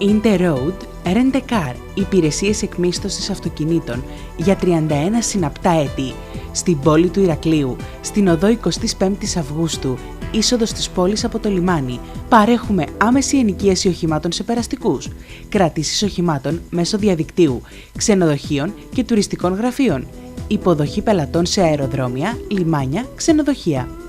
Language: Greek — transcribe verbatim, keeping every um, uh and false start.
Interroad Rent a Car, υπηρεσίες εκμίσθωσης αυτοκινήτων για τριάντα ένα συναπτά έτη, στην πόλη του Ηρακλείου, στην οδό εικοστή πέμπτη Αυγούστου, είσοδος της πόλης από το λιμάνι. Παρέχουμε άμεση ενοικίαση οχημάτων σε περαστικούς, κρατήσεις οχημάτων μέσω διαδικτύου, ξενοδοχείων και τουριστικών γραφείων, υποδοχή πελατών σε αεροδρόμια, λιμάνια, ξενοδοχεία.